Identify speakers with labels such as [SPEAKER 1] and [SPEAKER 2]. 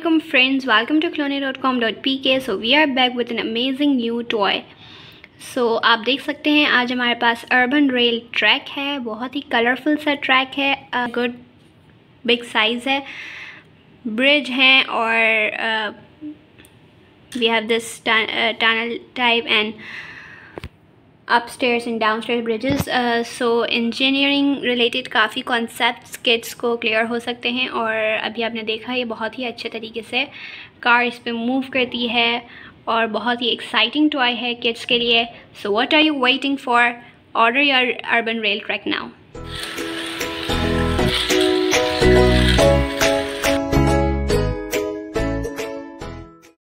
[SPEAKER 1] Assalamualaikum friends, welcome to khilonay.com.pk. So we are back with an amazing new toy. So आप देख सकते हैं आज हमारे पास अर्बन रेल ट्रैक है, बहुत ही कलरफुल सा ट्रैक है, गुड बिग साइज़ है, ब्रिज हैं और we have this tunnel type and upstairs and downstairs bridges. So engineering related काफ़ी concepts kids को clear हो सकते हैं और अभी आपने देखा ये बहुत ही अच्छे तरीके से कार इस पे मूव करती है और बहुत ही exciting toy है kids के लिए. So what are you waiting for? Order your urban rail track now.